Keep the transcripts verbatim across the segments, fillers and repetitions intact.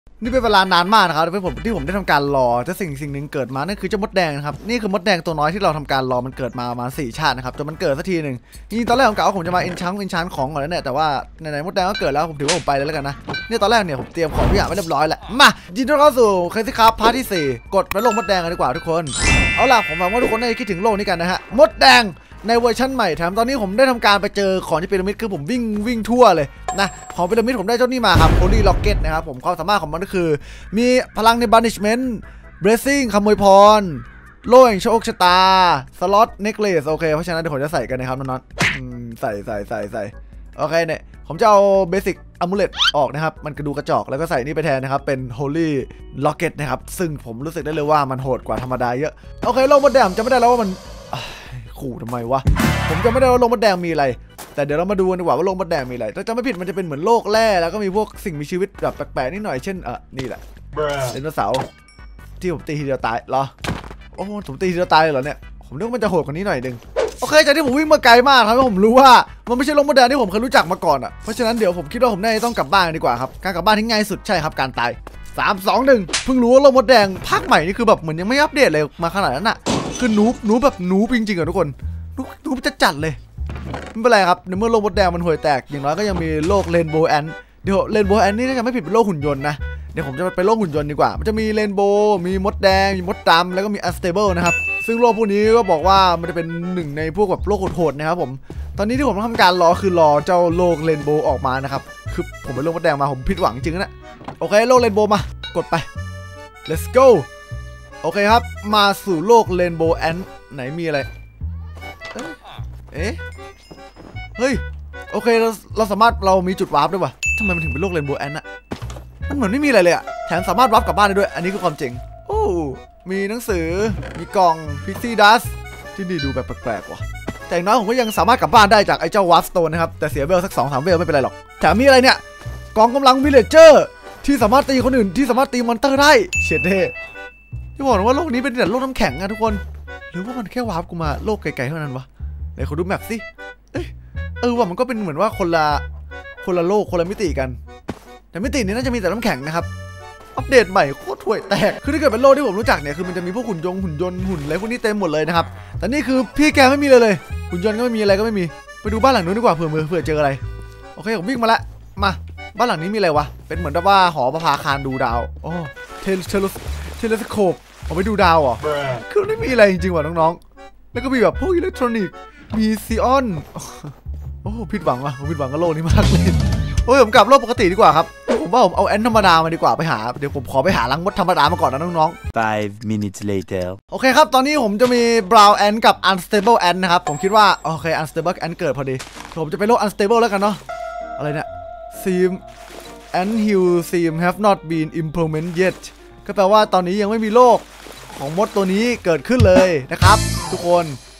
นี่เป็นเวลานานมากนะครับที่ผมที่ผมได้ทำการรอแต่สิ่งสิ่งหนึ่งเกิดมานั่นคือเจ้ามดแดงนะครับนี่คือมดแดงตัวน้อยที่เราทำการรอมันเกิดมาประมาณสี่ชาตินะครับจนมันเกิดสักทีหนึ่งนี่ตอนแรกผมกะว่าผมจะมาเอนชันเอนชันของก่อนแล้วเนี่ยแต่ว่าไหนๆมดแดงก็เกิดแล้วผมถือว่าผมไปเลยแล้วกันนะนี่ตอนแรกเนี่ยผมเตรียมของทุกอย่างไว้เรียบร้อยแหละมายินดีต้อนรับสู่เคสซี่ครับพาร์ทที่สี่กดไปลงมดแดงกันดีกว่าทุกคนเอาล่ะผมหวังว่าทุกคนได้คิดถึงโลกนี้กันนะฮะมดแดงในเวอร์ชันใหม่แถมตอนนี้ผมได้ทำการไปเจอของที่พีระมิดคือผมวิ่งวิ่งทั่วเลยนะของพีระมิดผมได้เจ้านี่มาครับโฮลี่ล็อกเก็ตนะครับผมความสามารถของมันก็คือมีพลังในบันิชเมนต์เบรซิ่งขโมยพรโล่แห่งโชคชะตาสล็อตเน็กเลสโอเคเพราะฉะนั้นเดี๋ยวผมจะใส่กันนะครับน้องๆใส่ใส่ใส่ใส่โอเคเนี่ยผมจะเอาเบสิกอะมูเลตออกนะครับมันกระดูกระจอกแล้วก็ใส่นี่ไปแทนนะครับเป็นโฮลี่ล็อกเก็ตนะครับซึ่งผมรู้สึกได้เลยว่ามันโหดกว่าธรรมดาเยอะโอเคโลกมดแดงจะไม่ได้แล้วว่ามันขู่ทำไมวะผมจะไม่ได้ว่าโลกมดแดงมีอะไรแต่เดี๋ยวเรามาดูกันดีกว่าว่าโลกมดแดงมีอะไรถ้าจะไม่ผิดมันจะเป็นเหมือนโลกแร่แล้วก็มีพวกสิ่งมีชีวิตแบบแปลกๆนิดหน่อยเช่นเออนี่แหละไดโนเสาร์ที่ผมตีทีเดียวตายเหรอโอ้ผมตีทีเดียวตายเลยเหรอเนี่ยผมนึกว่ามันจะโหดกว่านี้หน่อยนึงโอเคจากที่ผมวิ่งมาไกลมากครับผมรู้ว่ามันไม่ใช่โลกมดแดงที่ผมเคยรู้จักมาก่อนอ่ะเพราะฉะนั้นเดี๋ยวผมคิดว่าผมน่าจะต้องกลับบ้านดีกว่าครับการกลับบ้านที่ง่ายสุดใช่ครับการตายสาม สอง หนึ่งเพิ่งรู้ว่าโลกมดแดงภาคใหม่นี่คือแบบเหมือนยังไม่อัปเดตเลยมาขนาดนั้นอ่ะคือนูบนูบแบบนูบจริงๆอ่ะทุกคนนูบจะจัดเลยไม่เป็นไรครับในเมื่อโลกมดแดงมันห่วยแตกอย่างน้อยก็ยังมีโลกเรนโบว์แอนเดี๋ยวเรนโบว์แอนนี่ถ้าจะไม่ผิดเป็นโลกหุ่นยนต์นะเดี๋ยวผมจะไปโลกหุ่นยนต์ดีกว่ามันจะมีเรนโบว์มีมดแดงมีมดดำแล้วก็มีอันสเตเบิลนะครับซึ่งโลกพวกนี้ก็บอกว่ามันจะเป็นหนึ่งในพวกแบบโลกโหดๆนะครับผมตอนนี้ที่ผมต้องทำการรอคือรอเจ้าโลกเรนโบว์ออกมานะครับคือผมไปโลกมดแดงมาผมผิดหวังจริงนะโอเคโลกเรนโบว์มากดไป let's go โอเคครับมาสู่โลกเรนโบว์แอนไหนมีอะไรเอ๊ะเฮ้ยโอเคเราเราสามารถเรามีจุดวาร์ปด้วยวะทำไมมันถึงเป็นโลกเรนโบว์แอนอะมันเหมือนไม่มีอะไรเลยอะแถมสามารถวาร์ปกลับบ้านได้ด้วยอันนี้คือความจริงโอ้มีหนังสือมีกล่องพิกซี่ดัสที่นี่ดูแบบแปลกๆว่ะแต่อย่างน้อยผมก็ยังสามารถกลับบ้านได้จากไอ้เจ้าวาร์ปสโตนนะครับแต่เสียเวลสัก สอง สาม เวลไม่เป็นไรหรอกแถมมีอะไรเนี่ยกองกำลังวิลเลจเจอร์ที่สามารถตีคนอื่นที่สามารถตีมอนเตอร์ได้เฉียดเท่ที่บอกว่าโลกนี้เป็นแต่โลกน้ำแข็งอะทุกคนหรือว่ามันแค่วาร์ปกูมาโลกไกลๆเท่านั้นวะไหนขอดูแมปสิเอ้ยเออว่ามันก็เป็นเหมือนว่าคนละคนละโลกคนละมิติกันแต่มิตินี้น่าจะมีแต่น้ำแข็งนะครับอัปเดตใหม่โคตรห่วยแตกคือถ้าเกิดเป็นโลกที่ผมรู้จักเนี่ยคือมันจะมีพวกหุ่นยนต์หุ่นยนต์หุ่นอะไรพวกนี้เต็มหมดเลยนะครับแต่นี่คือพี่แกไม่มีเลยเลยหุ่นยนต์ก็ไม่มีอะไรก็ไม่มีไปดูบ้านหลังนู้นดีกว่าเผื่อเผื่อเจออะไรโอเคผมวิ่งมาละมาบ้านหลังนี้มีอะไรวะเป็นเหมือนว่าหอประภาคารดูดาวโอ้เทเลเทเลเทเลสโคปเอาไปดูดาวเหรอคือไม่มีอะไรจริงๆว่ะน้องๆแล้วก็มีแบบพวกอิเล็กทรอนิกส์มีซีออนโอ้ผิดหวังว่ะผมผิดหวังกับโลกนี้มากเลยโอ้ยผมกลับโลกปกติดีกว่าครับผมว่าผมเอาแอนธรรมดามาดีกว่าไปหาเดี๋ยวผมขอไปหาลังมดธรรมดามาก่อนนะน้องๆ five minutes later โอเคครับตอนนี้ผมจะมี brown ant กับ unstable ant นะครับผมคิดว่าโอเค unstable ant เกิดพอดีผมจะไปโลก unstable แล้วกันเนาะอะไรเนี่ย seem ant hill seem have not been implemented yet ก็แปลว่าตอนนี้ยังไม่มีโลกของมดตัวนี้เกิดขึ้นเลยนะครับทุกคน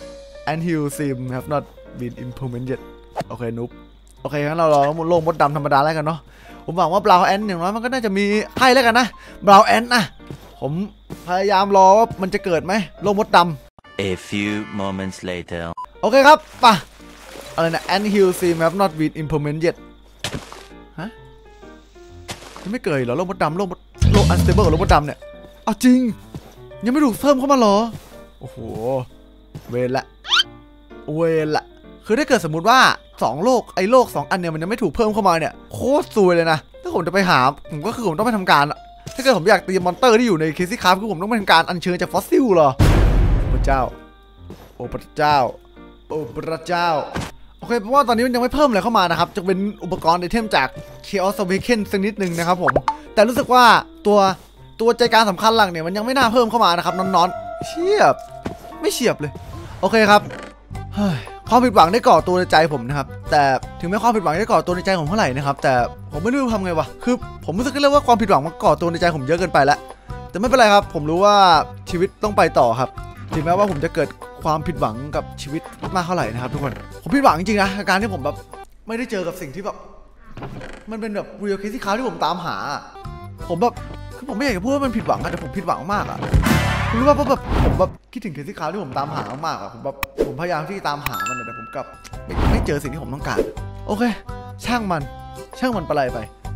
ant hill seem have not been implemented yet โอเคนุ๊บโอเคงั้นเราลองโลกมดดำธรรมดาแล้วกันเนาะผมหวังว่าบราวน์แอนอย่างน้อยมันก็น่าจะมีให้แล้วกันนะบราวน์แอนนะผมพยายามรอว่ามันจะเกิดไหมโลกมดดำ A few moments later โอเคครับป่ะอะไรนะ Ant Hill seem have not been implemented yet ฮะยังไม่เกิดเหรอโลกมดดำโลกโลก unstable กับโลกมดดำเนี่ยเอาจริงยังไม่ถูกเพิ่มเข้ามาเหรอโอ้โหเวรละเวรละคือถ้าเกิดสมมุติว่าสองโลกไอ้โลกสองอันเนี่ยมันยังไม่ถูกเพิ่มเข้ามาเนี่ยโคตรซวยเลยนะถ้าผมจะไปหาผมก็คือผมต้องไปทำการถ้าเกิดผมอยากตีมอนเตอร์ที่อยู่ในเคซี่คราฟคือผมต้องไปทำการอัญเชิญจากฟอสซิลเหรอพระเจ้าโอ้พระเจ้าโอ้พระเจ้าโอเคเพราะว่าตอนนี้มันยังไม่เพิ่มอะไรเข้ามานะครับจะเป็นอุปกรณ์ไอเทมจาก Chaos Awaken สักนิดนึงนะครับผมแต่รู้สึกว่าตัวตัวใจกลางสำคัญหลักเนี่ยมันยังไม่น่าเพิ่มเข้ามานะครับนอนๆเฉียบไม่เฉียบเลยโอเคครับความผิดหวังได้ก่อตัวในใจผมนะครับแต่ถึงแม้ความผิดหวังได้ก่อตัวในใจผมเท่าไหร่นะครับแต่ผมไม่รู้ทำไงวะคือผมรู้สึกเลยว่าความผิดหวังมันก่อตัวในใจผมเยอะเกินไปแล้วแต่ไม่เป็นไรครับผมรู้ว่าชีวิตต้องไปต่อครับถึงแม้ว่าผมจะเกิดความผิดหวังกับชีวิตมากเท่าไหร่นะครับทุกคนผมผิดหวังจริงๆนะการที่ผมแบบไม่ได้เจอกับสิ่งที่แบบมันเป็นแบบเรียลเคสที่เขาที่ผมตามหาผมแบบคือผมไม่อยากจะพูดว่ามันผิดหวังแต่ผมผิดหวังมากอะรู้ว่าเพราะแบบผมแบบคิดถึงเคสที่เขาที่ผมตามหามากอะผมแบบผมพยายามที่ตามหามันแต่ผมกลับไม่ไม่เจอสิ่งที่ผมต้องการโอเคช่างมันช่างมันไปเลยไป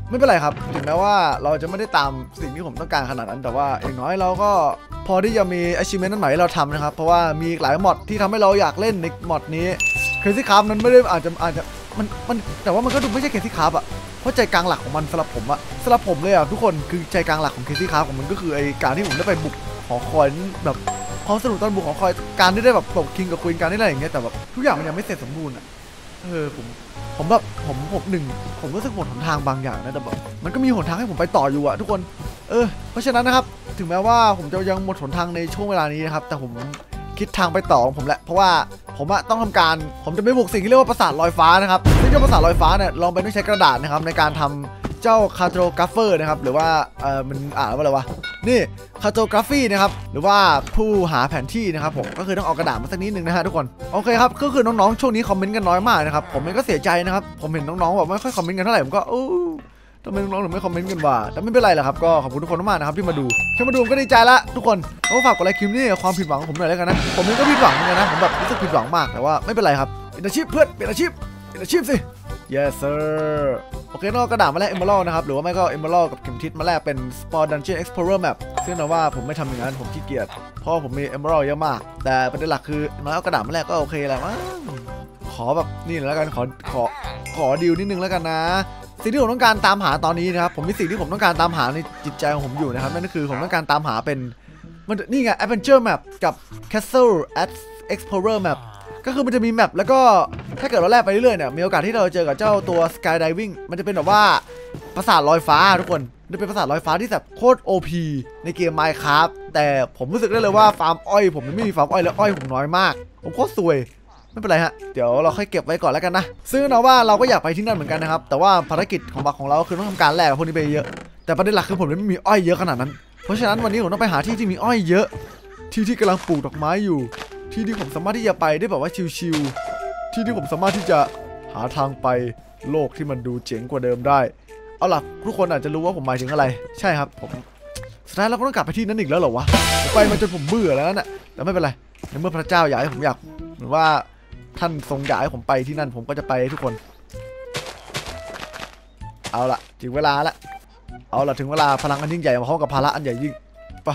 ไม่เป็นไรครับถึงแม้ว่าเราจะไม่ได้ตามสิ่งที่ผมต้องการขนาดนั้นแต่ว่าอย่างน้อยเราก็พอที่จะมี achievement นั้นใหม่ให้เราทำนะครับเพราะว่ามีหลายมอดที่ทำให้เราอยากเล่นในมอดนี้ Crazy Craft นั้นไม่ได้อาจจะอาจจะมันมันแต่ว่ามันก็ดูไม่ใช่ Crazy Craft อะเพราะใจกลางหลักของมันสำหรับผมอะสำหรับผมเลยอะทุกคนคือใจกลางหลักของ Crazy Craft ของมันก็คือไอการที่ผมได้ไปบุกหอคอยแบบความสนุกตอนบุกหอคอยการที่ได้แบบตบคิงกับควีนการที่อะไรอย่างเงี้ยแต่แบบทุกอย่างมันยังไม่เสร็จสมบูรณ์อะเออผมผมแบบผมผมหนึ่งผมรู้สึกหมดหนทางบางอย่างนะแต่แบบมันก็มีหนทางให้ผมไปต่ออยู่อะทุกคนเออเพราะฉะนั้นนะครับถึงแม้ว่าผมจะยังหมดหนทางในช่วงเวลานี้นะครับแต่ผมคิดทางไปต่อของผมแหละเพราะว่าผมอะต้องทำการผมจะไม่บุกสิ่งที่เรียกว่าปราสาทลอยฟ้านะครับซึ่งเจ้าปราสาทลอยฟ้าเนี่ยลองไปต้องใช้กระดาษนะครับในการทำเจ้าคาร์โตกราฟเฟอร์นะครับหรือว่าเออมันอ่านว่าอะไรวะนี่คาร์โตกราฟีนะครับหรือว่าผู้หาแผนที่นะครับผมก็คือต้องเอากระดาษมาสักนิดนึงนะฮะทุกคนโอเคครับก็คือน้องๆช่วงนี้คอมเมนต์กันน้อยมากนะครับผมเองก็เสียใจนะครับผมเห็นน้องๆแบบไม่ค่อยคอมเมนต์กันเท่าไหร่ผมก็โอ้ทำไมน้องๆถึงไม่คอมเมนต์กันวะแต่ไม่เป็นไรหรอกครับก็ขอบคุณทุกคนมากนะครับที่มาดูแค่มาดูก็ดีใจละทุกคนก็ฝากกดไลค์คลิปนี้ความผิดหวังของผมหน่อยแล้วกันนะผมเองก็ผิดหวังเหมือนกันนะผมแบบรู้สึกผิดหวังมากแต่ว่าไม่เป็นไรครับเป็นอาชีพเพื่อนเป็นอาชีพเป็นอาชีพสิ yes sir โอเคนอกกระดาษมาแลก Emerald นะครับหรือว่าไม่ก็ Emerald กับเข็มทิศมาแลกเป็น Spore Dungeon Explorer Map ซึ่งนะว่าผมไม่ทำอย่างนั้นผมขี้เกียจเพราะผมมี Emerald เยอะมากแต่ประเด็นหลักคือน้อยเอากระดาษมาแลกก็โอเคแหละมั้งขอแบบนี่แล้วกันขอขอขอดีลนิดนึงแล้วกันนะสิ่งที่ผมต้องการตามหาตอนนี้นะครับผมมีสิ่งที่ผมต้องการตามหาในจิตใจของผมอยู่นะครับนั่นก็คือผมต้องการตามหาเป็นมันนี่ไง Adventure Map กับ Castle Explorer Map ก็คือมันจะมีแมปแล้วก็ถ้าเกิดเราแลกไปเรื่อยๆเนี่ยมีโอกาสที่เราจะเจอกับเจ้าตัว Skydiving มันจะเป็นแบบว่าปราสาทลอยฟ้าทุกคนมันเป็นปราสาทลอยฟ้าที่แบบโคตร โอ พี ในเกม Minecraft แต่ผมรู้สึกได้เลยว่าฟาร์มอ้อยผมไม่มีฟาร์มอ้อยแล้วอ้อยผมน้อยมากผมโคตรซวยไม่เป็นไรฮะเดี๋ยวเราค่อยเก็บไว้ก่อนแล้วกันนะซึ่งนะว่าเราก็อยากไปที่นั่นเหมือนกันนะครับแต่ว่าภารกิจของบักของเราคือต้องทำการแลกกับพวกนี้ไปเยอะแต่ประเด็นหลักคือผมไม่มีอ้อยเยอะขนาดนั้นเพราะฉะนั้นวันนี้ผมต้องไปหาที่ที่มีอ้อยเยอะที่ที่กำลังปลูกดอกไม้อยู่ที่ที่ผมสามารถที่จะไปได้แบบว่าชิวๆที่ที่ผมสามารถที่จะหาทางไปโลกที่มันดูเจ๋งกว่าเดิมได้เอาล่ะทุกคนอาจจะรู้ว่าผมหมายถึงอะไรใช่ครับผมสุดท้ายเราก็ต้องกลับไปที่นั้นอีกแล้วเหรอวะผมไปมันจนผมเบื่อแล้วน่ะแต่ไม่เป็นไรในเมื่อพระเจ้าอยากให้ผมอยากเหมือนว่าท่านทรงอยากให้ผมไปที่นั่นผมก็จะไปทุกคนเอาล่ะถึงเวลาละเอาล่ะถึงเวลาพลังอันยิ่งใหญ่มาพร้อมกับภาระอันใหญ่ยิ่งปะ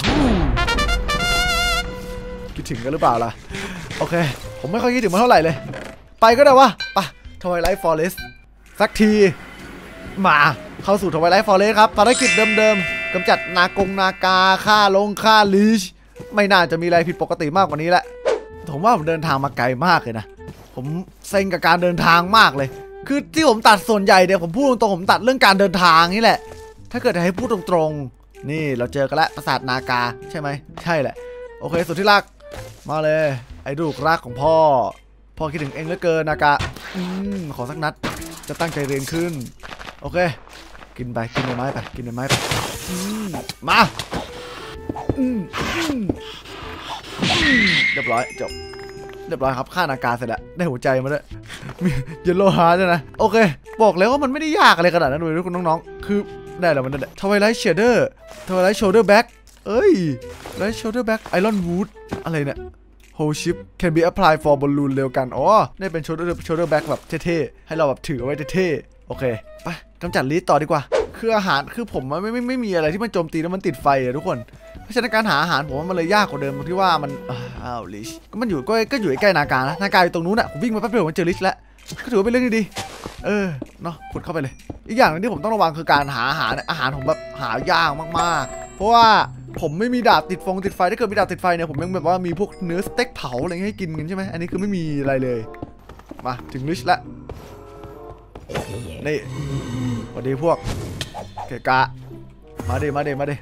คิดถึงกันหรือเปล่าล่ะโอเคผมไม่ค่อยคิดถึงมันเท่าไหร่เลยไปก็ได้วะไปทวายไลท์ฟอเรสต์สักทีมาเข้าสู่ทวายไลท์ฟอเรสต์ครับภารกิจเดิมๆกำจัดนากงนากาฆ่าลงฆ่าลีชไม่น่าจะมีอะไรผิดปกติมากกว่านี้แหละผมว่าผมเดินทางมาไกลมากเลยนะผมเซ็งกับการเดินทางมากเลยคือที่ผมตัดส่วนใหญ่เนี่ยผมพูดตรงๆผมตัดเรื่องการเดินทางนี่แหละถ้าเกิดจะให้พูดตรงๆนี่เราเจอกันแล้วปราสาทนากาใช่ไหมใช่แหละโอเคสุดที่รักมาเลยไอ้ลูกรักของพ่อพ่อคิดถึงเองเหลือเกินนากาอืมขอสักนัดจะตั้งใจเรียนขึ้นโอเคกินไปกินใบไม้ไปกินใบไม้ไปอืมมาอืมอืมเรียบร้อยจบเรียบร้อยครับฆ่านากาเสร็จแล้วได้หัวใจมาด้วยมีเยลโล่ฮาร์ดด้วยนะโอเคบอกแล้วว่ามันไม่ได้ยากอะไรขนาดนั้นเลยทุกคนน้องๆคือได้แล้วมันได้ทวายไลท์เชเดอร์ทวายไลท์โชเดอร์แบ็กเอ้ยไลท์โชเดอร์แบ็กไอรอนวูดอะไรเนี่ยโฮชิป can be applied for balloon เร็วกันอ๋อได้เป็น shoulder shoulder back แบบเท่ๆให้เราแบบถือเอาไว้เท่ๆโอเคไปกำจัดลิสต์ต่อดีกว่าคืออาหารคือผมไม่ไม่ไม่มีอะไรที่มันโจมตีแล้วมันติดไฟอะทุกคนเพราะฉะนั้นการหาอาหารผมว่ามันเลยยากกว่าเดิมตรงที่ว่ามันอ้าวลิชก็มันอยู่ก็ก็อยู่ใกล้นาการนะนาการอยู่ตรงนู้นอะผมวิ่งมาแป๊บเดียวมันเจอลิชแล้วก็ถือว่าเป็นเรื่องดีเออเนาะขุดเข้าไปเลยอีกอย่างนึงที่ผมต้องระวังคือการหาอาหารอาหารผมแบบหายากมากๆเพราะว่าผมไม่มีดาบติดฟงติดไฟถ้าเกิดมีดาบติดไฟเนี่ยผมยังแบบว่ามีพวกเนื้อสเต็กเผาอะไรให้กินกันใช่ไหมอันนี้คือไม่มีอะไรเลยมาถึงลิชแล้วนี่สวัสดีพวกเกะกะมาดิมาดิมาดิ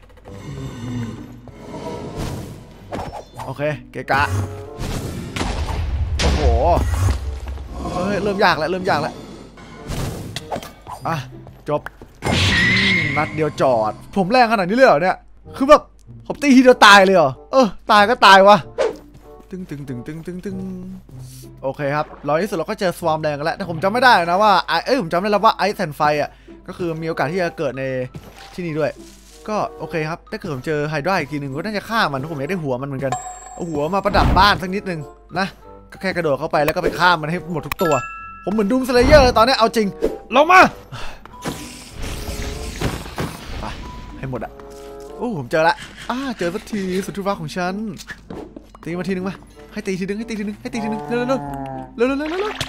โอเคเกะกะโอ้โหเฮ้ยเริ่มยากแล้วเริ่มยากแล้วอ่ะจบนัดเดียวจอดผมแรงขนาดนี้เลยเหรอเนี่ยคือแบบผมตีทีเดียวตายเลยเหรอเออตายก็ตายวะตึงตึงตึงตึงตึงตึงโอเคครับรอที่สุดเราก็เจอสวาร์มแดงกันแล้วแต่ผมจำไม่ได้นะว่าไอเอ้ยผมจำได้แล้วว่าไอซ์แอนไฟอ่ะก็คือมีโอกาสที่จะเกิดในที่นี่ด้วยก็โอเคครับถ้าเกิดผมเจอไฮดราอีกทีหนึ่งก็น่าจะฆ่ามันผมอยากได้หัวมันเหมือนกันเอาหัวมาประดับบ้านสักนิดนึงนะก็แค่กระโดดเข้าไปแล้วก็ไปฆ่ามันให้หมดทุกตัวผมเหมือนดูมสเลเยอร์เลยตอนนี้เอาจริงลงมาให้หมดอะโอ้ผมเจอละอ่าเจอสักทีสุดที่รักของฉันตีมาทีนึงมาให้ตีทีนึงให้ตีทีนึงให้ตีทีนึงเร็วเร็วเร็วเร็วเร็วเร็วเร็ว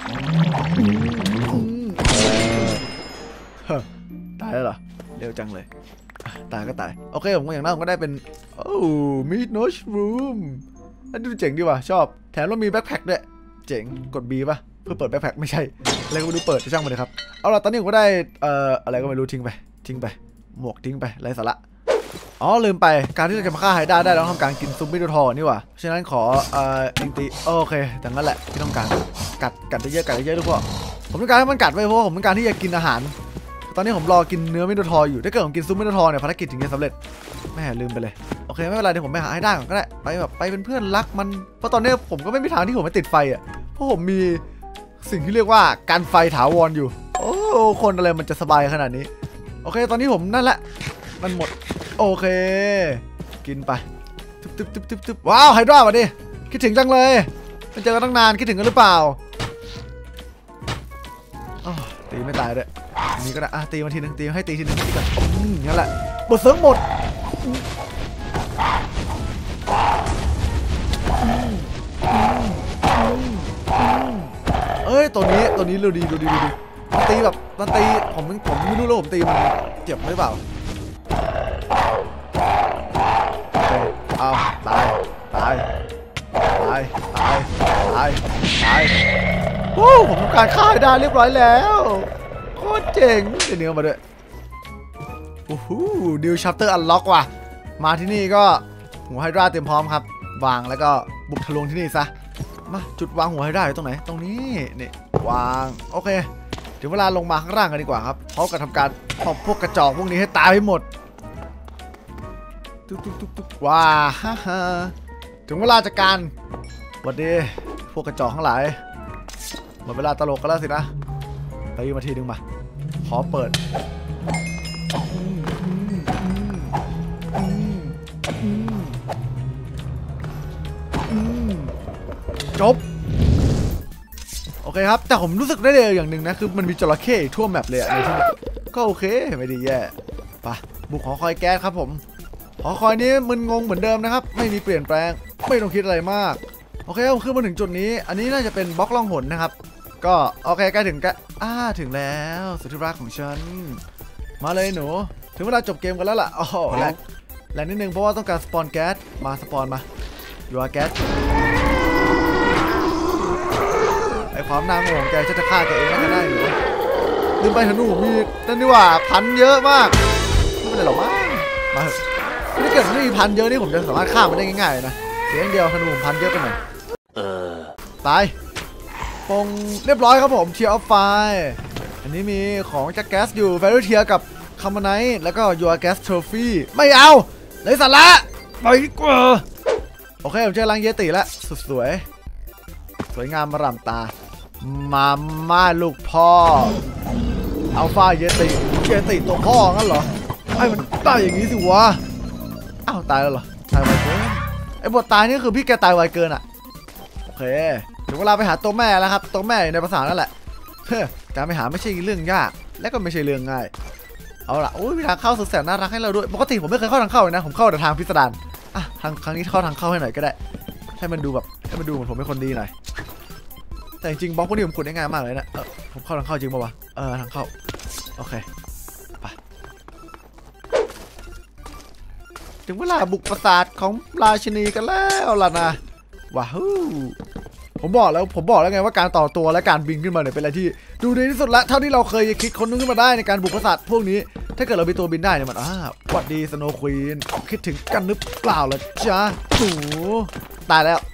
ตายแล้วเหรอเร็วจังเลยตายก็ตายโอเคผมก็อย่างนั้นผมก็ได้เป็นโอ้มีดโนชรูมอันนี้เจ๋งดีว่ะชอบแถมเรามีแบ็คแพ็คด้วยเจ๋งกด B ป่ะเพื่อเปิดแบ็คแพ็คไม่ใช่อะไรก็ไม่รู้เปิดจะช่างมันเลยครับเอาล่ะตอนนี้ผมก็ได้เอ่ออะไรก็ไม่รู้ทิ้งไปทิ้งไปหมวกทิ้งไปไร้สาระอ๋อลืมไปการที่เราจะมาฆ่าไฮด้าได้เราต้องทำการกินซุปมิโดทอนี่ว่ะฉะนั้นขอเอ่ออิงตีโอเคแต่งั้นแหละที่ต้องการกัดกัดได้เยอะกัดได้เยอะทุกพวกผมต้องการให้มันกัดไว้เพราะผมต้องการที่จะกินอาหารตอนนี้ผมรอกินเนื้อมิโดทออยู่ถ้าเกิดผมกินซุปมิโดทอเนี่ยภารกิจถึงจะสำเร็จแม่ลืมไปเลยโอเคไม่เป็นไรเดี๋ยวผมไปหาไฮด้าก่อนก็ได้ไปแบบไปเป็นเพื่อนรักมันเพราะตอนนี้ผมก็ไม่มีทางที่ผมไม่ติดไฟอ่ะเพราะผมมีสิ่งที่เรียกว่าการไฟถาวรอยู่โอ้คนอะไรมันจะสบายขนาดนี้โอเคตอนนี้ผมนั่นแหละมันหมดโอเคกินไปตึ๊บตึ๊บตึ๊บตึ๊บตึ๊บว้าวไฮดรามาดิคิดถึงจังเลยไม่เจอกันตั้งนานคิดถึงกันหรือเปล่าตีไม่ตายด้วยนี่ก็ได้อ่ะตีมาทีนึงตีให้ตีทีนึงตีกันงั้นแหละบทเสริมหมดเอ้ยตัวนี้ตัวนี้ดูดีดูดีดูดีมันตีแบบมันตีผมผมไม่รู้เลยผมตีมันเจ็บหรือเปล่าเอาตายตายตายตายตายตายโอ้ผมทำการฆ่าได้เรียบร้อยแล้วโคตรเจ๋งเดี๋ยวเนื้อมาด้วยโอ้โหดิวชัปเตอร์อันล็อกว่ะมาที่นี่ก็หัวไฮดราเตรียมพร้อมครับวางแล้วก็บุกทะลวงที่นี่ซะมาจุดวางหัวไฮดราอยู่ตรงไหนตรงนี้นี่วางโอเคถึงเวลาลงมาข้างล่างกันดีกว่าครับพร้อมกับทำการพอพวกกระจอกพวกนี้ให้ตายให้หมดตุ๊กตุ๊กตุ๊กตุ๊กว้าฮ่าฮ่าถึงเวลาจัดการสวัสดีพวกกระจอกทั้งหลายหมดเวลาตลกกันแล้วสินะตีมาทีนึงมาขอเปิดจบโอเคครับแต่ผมรู้สึกได้เลยอย่างหนึ่งนะคือมันมีจระเข้ทั่วแมปเลยในที่นี้ก็โอเคไม่ดีแย่ไปบุกหอคอยแก๊สครับผมหอคอยนี้มึนงงเหมือนเดิมนะครับไม่มีเปลี่ยนแปลงไม่ต้องคิดอะไรมากโอเคผมขึ้นมาถึงจุดนี้อันนี้น่าจะเป็นบล็อกล่องหนนะครับก็โอเคใกล้ถึงกันอ่าถึงแล้วสุดที่รักของฉันมาเลยหนูถึงเวลาจบเกมกันแล้วล่ะโอ้โหแรงแรงนิดนึงเพราะว่าต้องการสปอนแก๊สมาสปอนมาอยู่อาแก๊สไอความน่าโง่ของแกจะจะฆ่าแกเองก็ได้หนูลืมไปธนูมีนั่นนี่ว่าพันเยอะมากไม่เป็นไรหรอกมั้งมาเถอะถ้าเกิดไม่มีพันเยอะนี่ผมจะสามารถฆ่ามันได้ง่ายๆนะเพียงเดียวธนูผมพันเยอะไปหน่อยตายปงเรียบร้อยครับผมเทียร์ออฟไฟอันนี้มีของจากแก๊สอยู่แวลูเทียกับคาร์บอนไนท์แล้วก็ยูอาแก๊สโทรฟี่ไม่เอาเลยสาระไปดีกว่าโอเคผมเจอลังเยติแล้วสุดสวยสวยงามมาร่ำตามาม่าลูกพ่ออัลฟาเยติเยติตัวพ่องั้นเหรอไอ้มันตายอย่างนี้สิวะอ้าวตายแล้วเหรอตายไวเกินไอ้บทตายนี่คือพี่แกตายไวเกินอ่ะโอเคถึงเวลาไปหาตัวแม่แล้วครับตัวแม่ในภาษานั่นแหละเฮ้ยการไปหาไม่ใช่เรื่องยากและก็ไม่ใช่เรื่องง่ายเอาล่ะโอ้ยมีทางเข้าสุดแสนน่ารักให้เราด้วยปกติผมไม่เคยเข้าทางเข้าเลยนะผมเข้าแต่ทางพิสดารอ่ะทางครั้งนี้เข้าทางเข้าให้หน่อยก็ได้ให้มันดูแบบให้มันดูเหมือนผมเป็นคนดีหน่อยแต่จริงๆบล็อกพวกนี้ผมขุดได้ง่ายมากเลยนะเออผมเข้าทางเข้าจริงป่าวะเออทางเข้าโอเคไปถึงเวลาบุกปราสาทของราชินีกันแล้วล่ะนะว้าวผมบอกแล้วผมบอกแล้วไงว่าการต่อตัวและการบินขึ้นมาเนี่ยเป็นอะไรที่ดูดีที่สุดละเท่าที่เราเคยคิดค้นขึ้นมาได้ในการบุกปราสาทพวกนี้ถ้าเกิดเรามีตัวบินได้เนี่ยมันอ้าสวัสดีสโนว์ควีนคิดถึงกันหรือเปล่าล่ะจ๊ะหนูตายแล้ว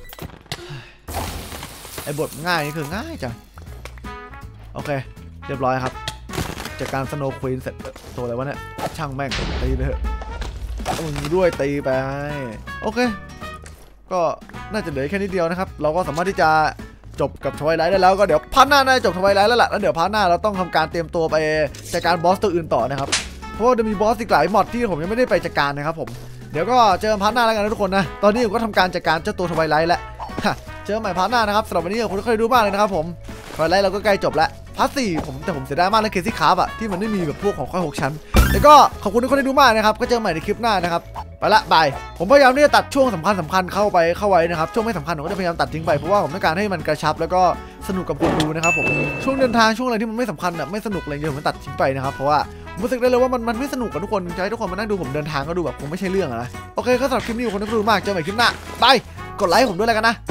ไอ้บทง่ายนี่คือง่ายจังโอเคเรียบร้อยครับจากการสโนว์ควีนเสร็จตัวอะไรวะเนี่ยช่างแม่งตีไปเถอะมึงด้วยตีไปโอเคก็น่าจะเหลือแค่นิดเดียวนะครับเราก็สามารถที่จะจบกับทวายไลท์ได้แล้วก็เดี๋ยวพาร์ทหน้าน่าจะจบทวายไลท์แล้วล่ะแล้วเดี๋ยวพาร์ทหน้าเราต้องทำการเตรียมตัวไปจัดการบอสตัวอื่นต่อนะครับเพราะว่าจะมีบอสอีกหลายมอดที่ผมยังไม่ได้ไปจัดการนะครับผมเดี๋ยวก็เจอพาร์ทหน้าแล้วกันนะทุกคนนะตอนนี้ผมก็ทำการจัดการเจ้าตัวทวายไลท์แล้วเจอใหม่พาร์ทหน้านะครับสำหรับวันนี้ขอบคุณที่เคยดูมากเลยนะครับผมทอยไลท์เราก็ใกล้จบแล้วพาร์ทสี่ผมแต่ผมเสียดายมากเลยเคซี่คาร์บอะที่มันไม่มีแบบพวกของค่อยหกชั้นแล้วก็ขอบคุณทุกคนที่ดูมากนะครับก็เจอใหม่ในคลิปหน้านะครับไปละบายผมพยายามที่จะตัดช่วงสำคัญสำคัญเข้าไปเข้าไว้นะครับช่วงไม่สำคัญผมก็จะพยายามตัดทิ้งไปเพราะว่าผมต้องการให้มันกระชับแล้วก็สนุกกับคนดูนะครับผมช่วงเดินทางช่วงอะไรที่มันไม่สำคัญอะไม่สนุกอะไรเงี้ยผมตัดทิ้งไปนะครับเพราะว่าผมรู้สึกได้เลยว่ามันมันไม่สนุกกับทุกคนจะให้ทุกคนมานั่งดูผมเดินทางก็ดูแบบคงไม่ใช่เรื่องอะนะโอเคก็สำหรับคลิปนี้ขอบคุณทุกคนมากเจอใหม่คลิปหน้าบายกดไลค์ผมด้วยแล้วกันนะ